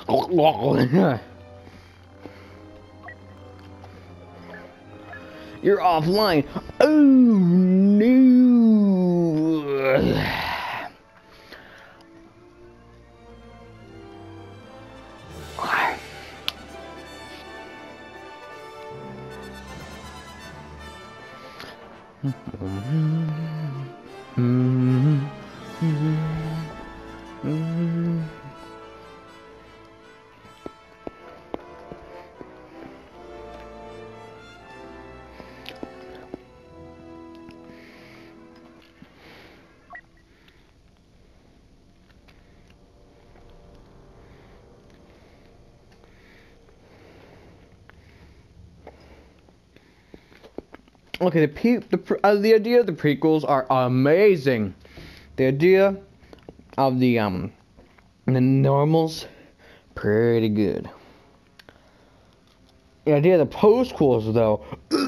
You're offline. Oh no. Okay, the idea of the prequels are amazing. The idea of the normals, pretty good. The idea of the postquels though.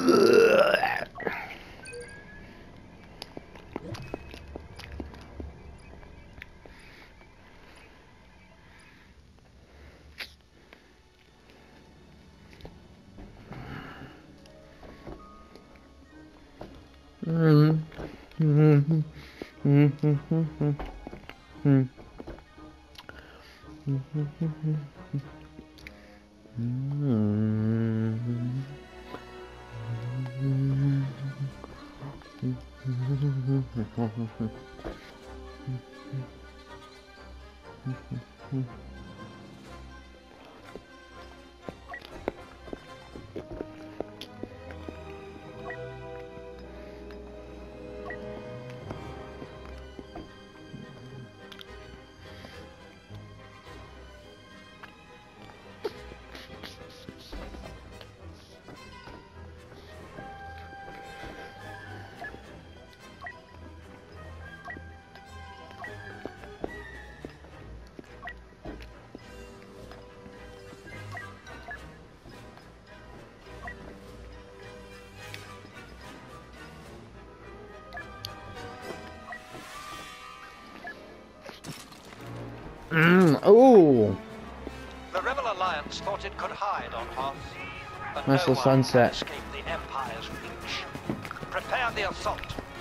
Oh. The Rebel Alliance thought it could hide on Hoth, but That's no the one sunset. can escape the Empire's reach. Prepare the assault.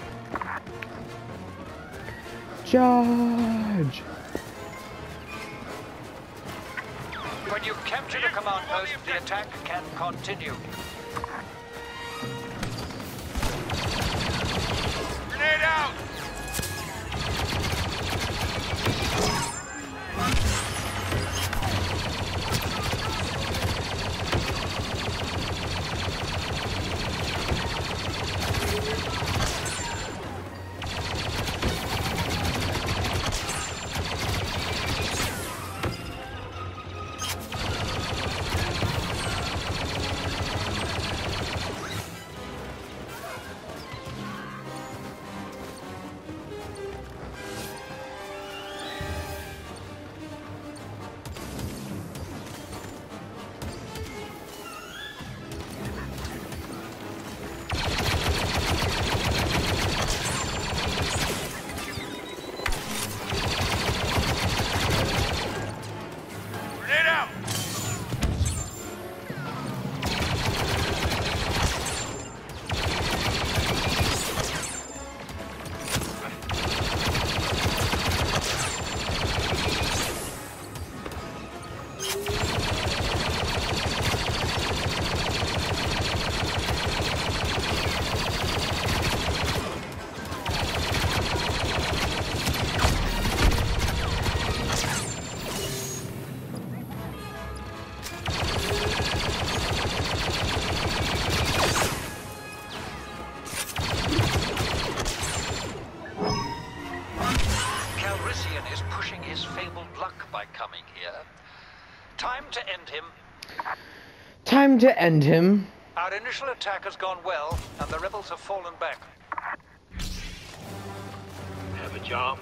Charge! When you've captured a command post, the attack can continue. Grenade out! Time to end him. Time to end him. Our initial attack has gone well, and the rebels have fallen back. Have a job?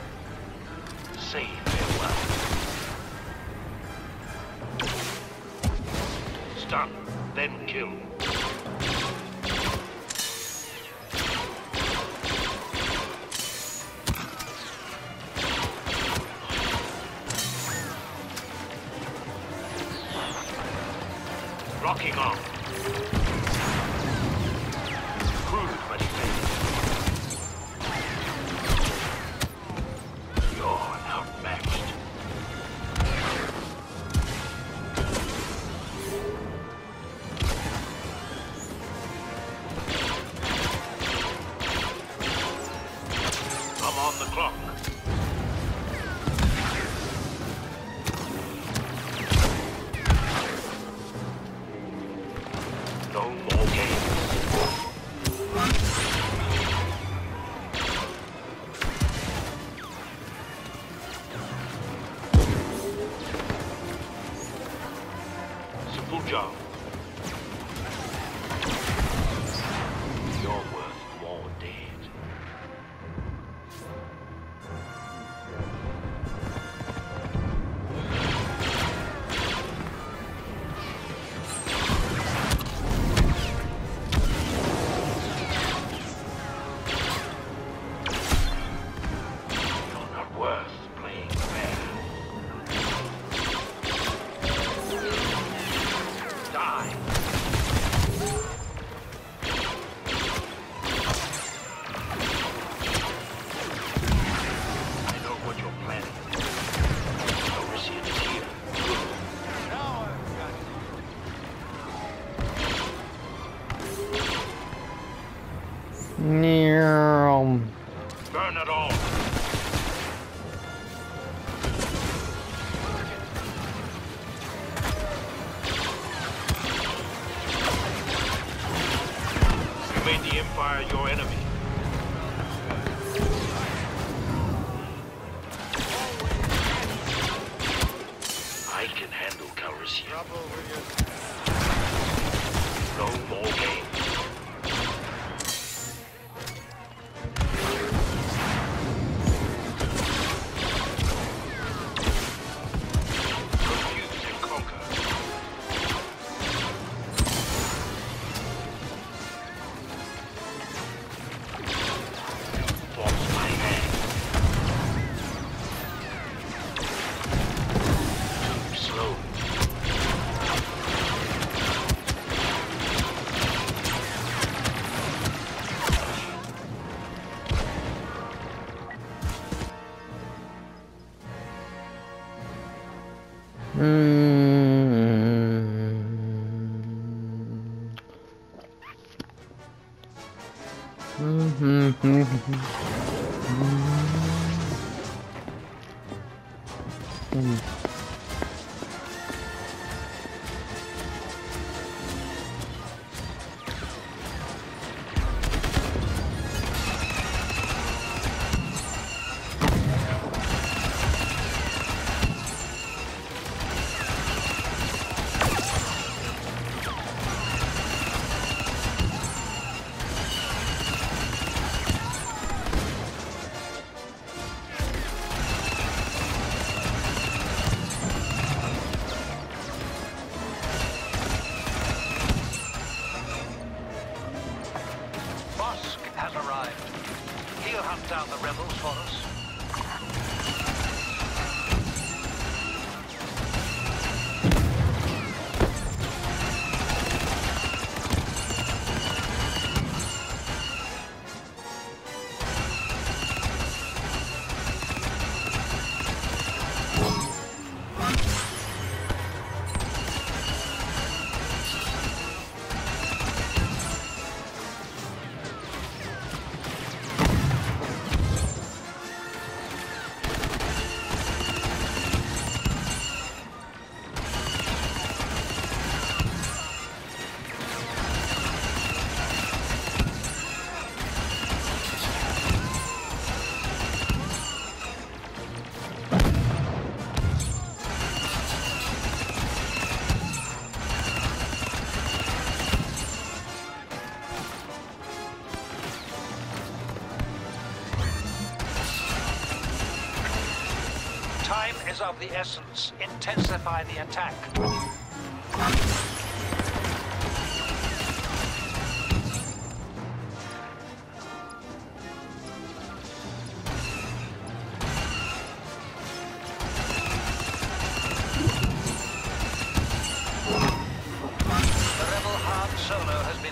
Say farewell. Stun, then kill. Rocking on. Cruise ready. You're outmatched. I'm on the clock. No more games. Simple job. You're worth more dead. You're not worth playing fair. Die. I know what you're planning. Calrissian is here. Now I've got Burn it all. You made the Empire your enemy. I can handle Calrissian. No more games. Confuse and conquer. Force my hand. Too slow. Bosk has arrived. He'll hunt down the rebels for us. Time is of the essence. Intensify the attack.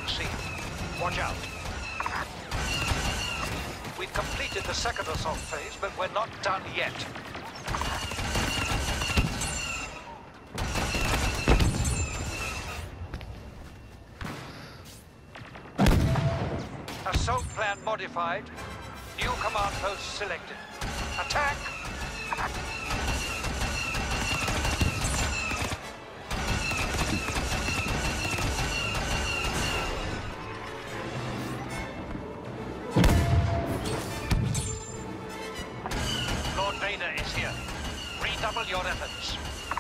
succeed. Watch out. We've completed the second assault phase, but we're not done yet. Assault plan modified. New command post selected. Attack! Lord Vader is here. Redouble your efforts.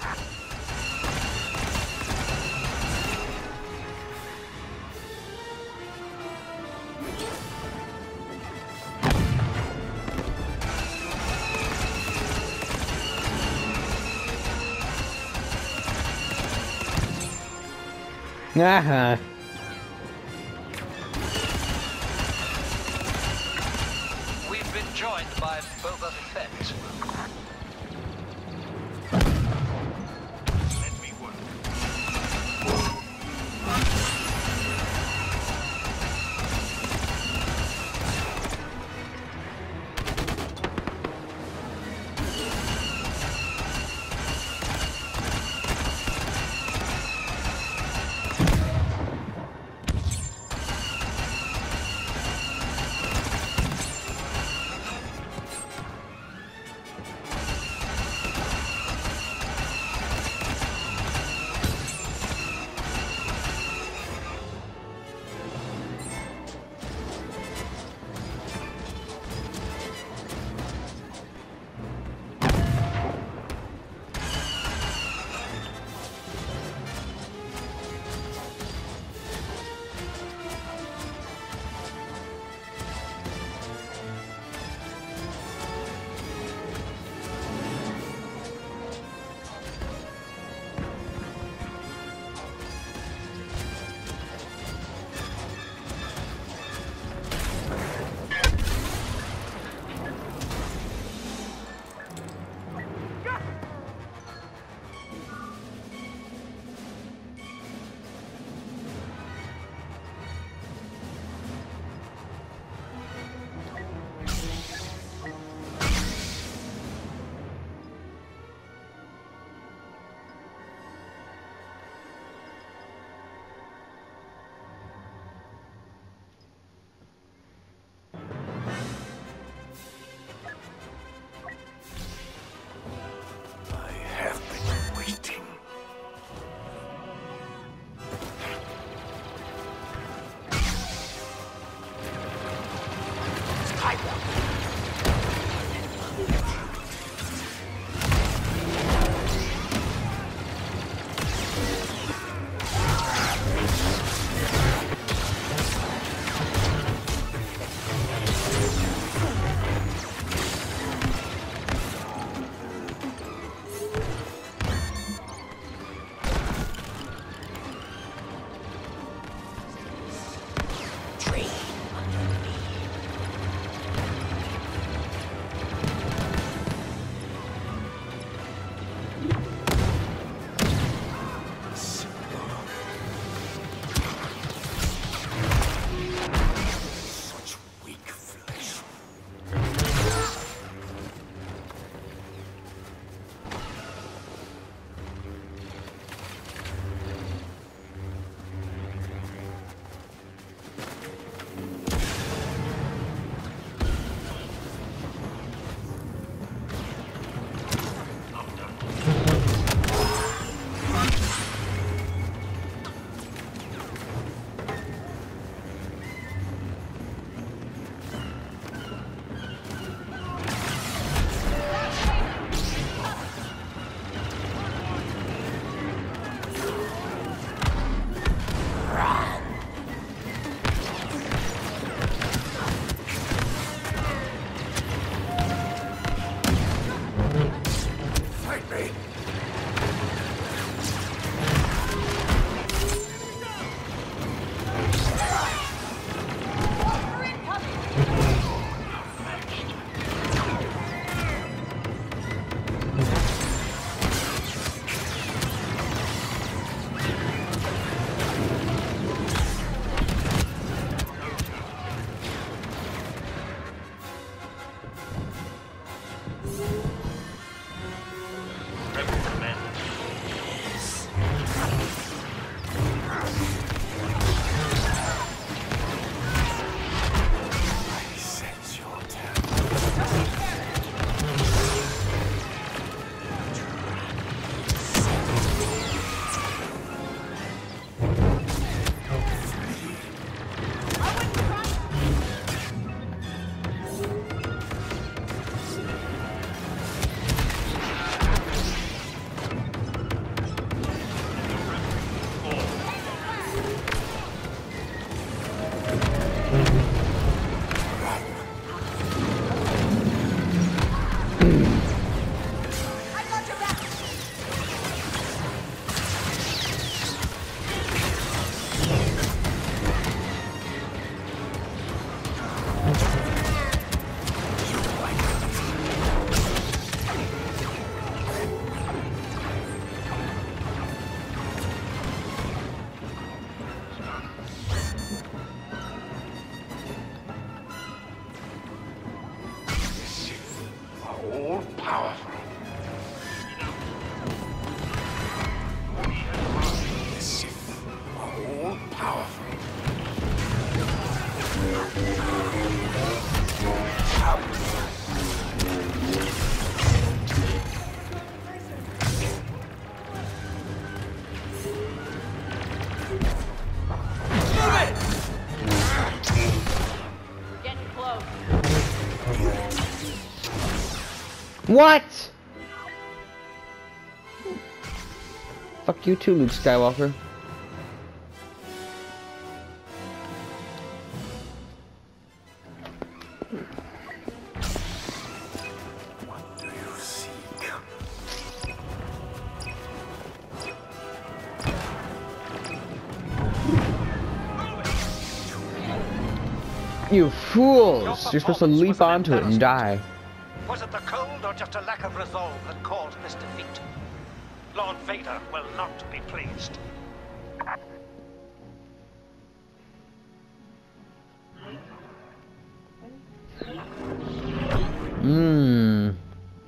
Aha. We've been joined by Boba Fett. Let me work. What? Fuck you too, Luke Skywalker. What do you seek? You fools! You're supposed to leap onto it and die. Was it the cold or just a lack of resolve that caused this defeat? Lord Vader will not be pleased. Mmm.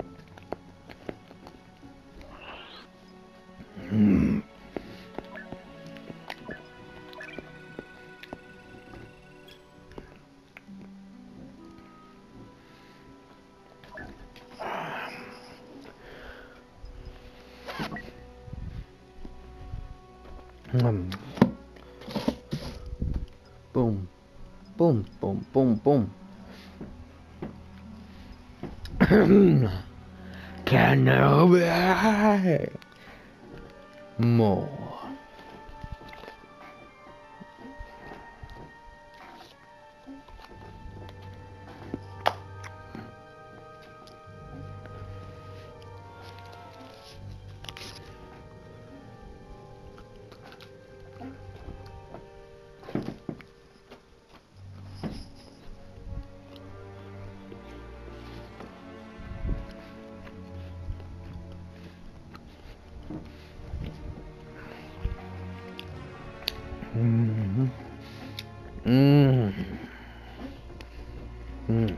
Mmm. Boom. Boom, boom, boom, boom. Kenobi! More. Mm-hmm. Mm. Mm.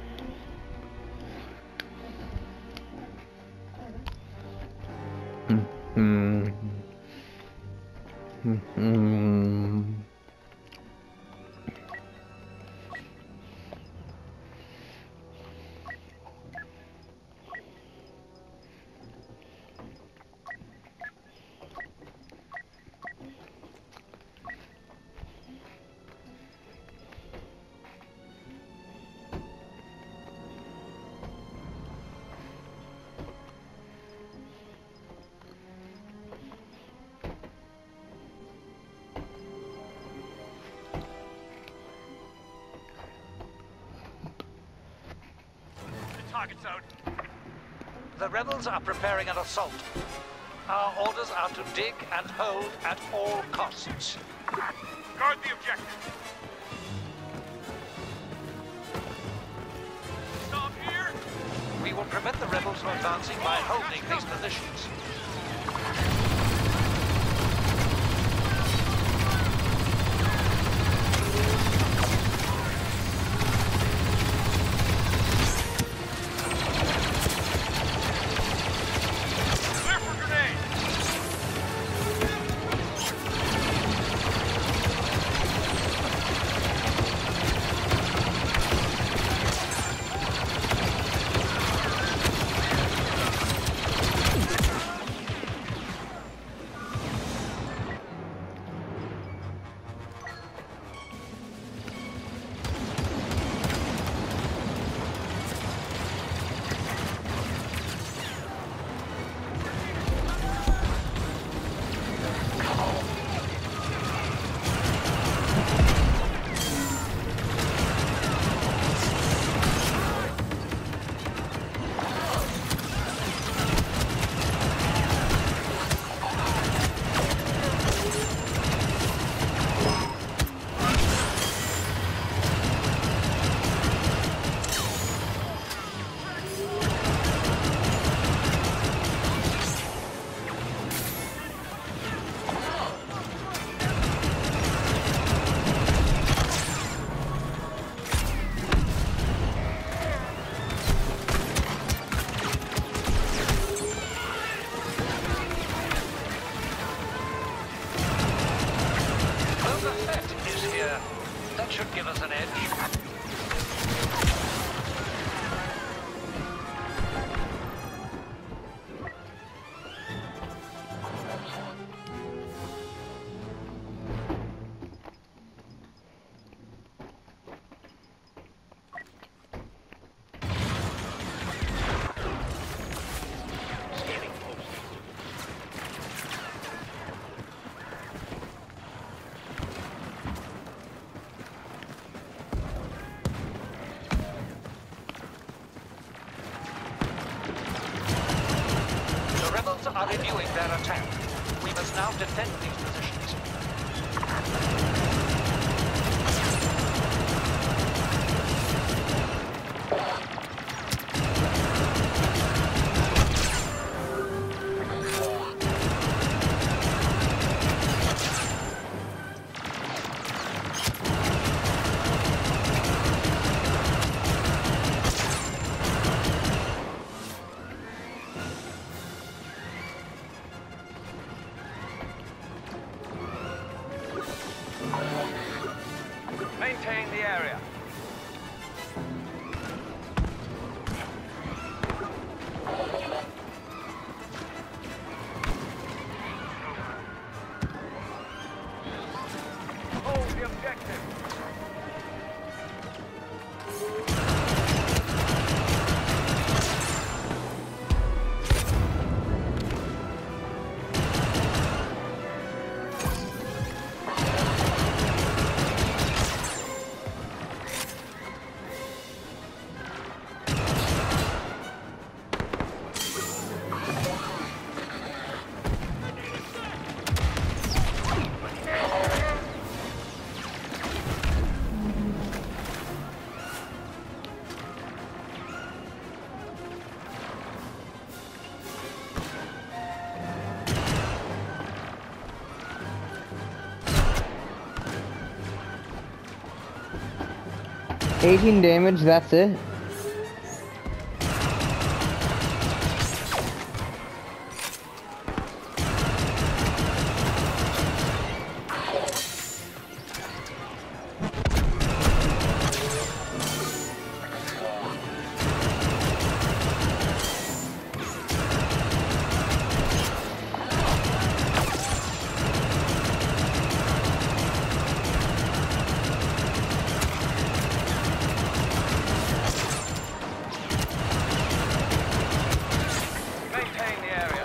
Mm. Mm. Mm. Target's out. The rebels are preparing an assault. Our orders are to dig and hold at all costs. Guard the objective. Stop here. We will prevent the rebels from advancing by holding these positions. Clear for grenade. Boba Fett is here. That should give us an edge. attack. We must now defend these positions. Maintain the area. Hold the objective. $18 damage, that's it. Maintain the area.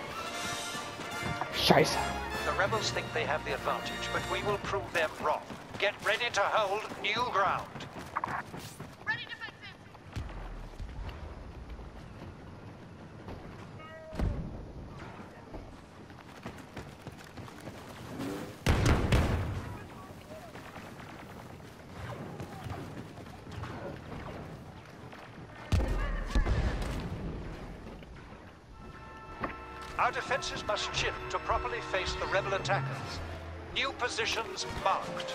Scheiße. The rebels think they have the advantage, but we will prove them wrong. Get ready to hold new ground. Ready defensive. Our defenses must shift to properly face the rebel attackers. New positions marked.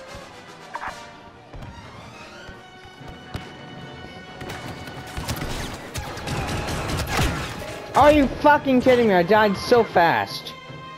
Are you fucking kidding me? I died so fast.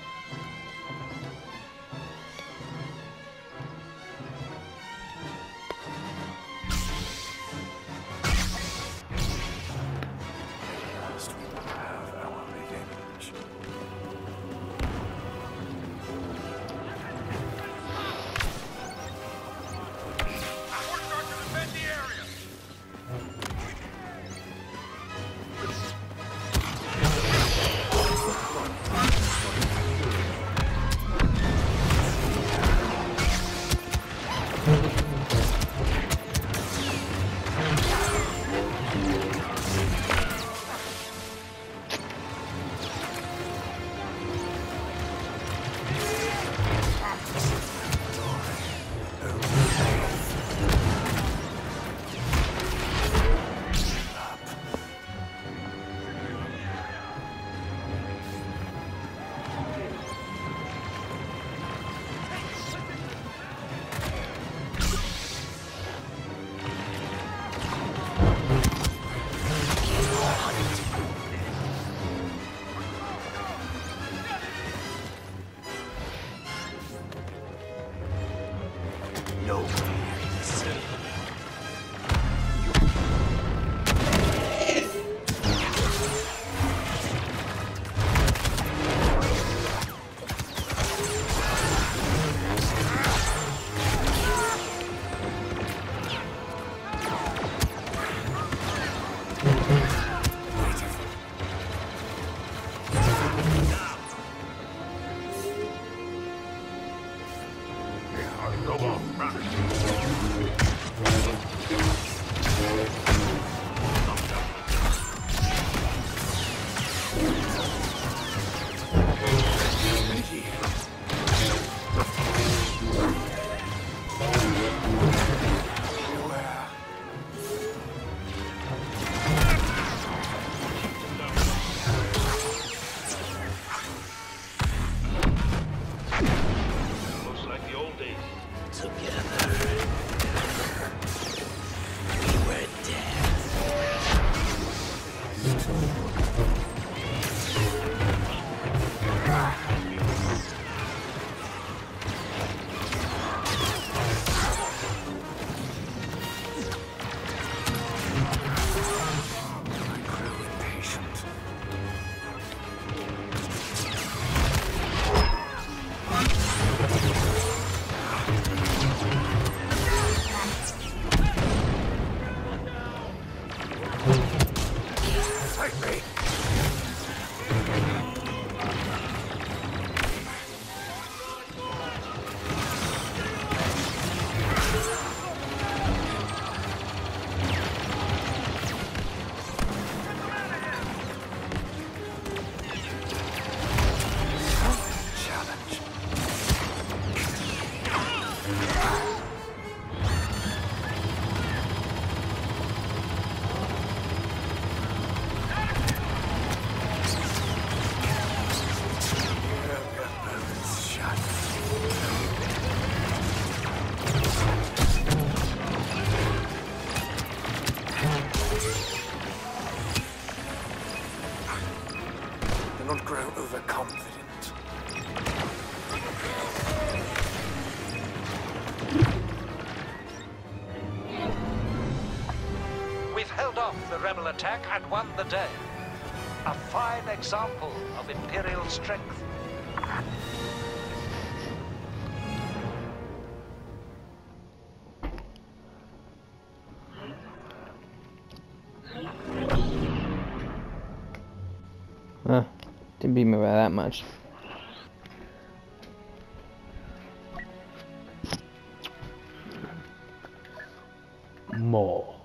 The rebel attack and won the day. A fine example of Imperial strength. Didn't beat me by that much. more.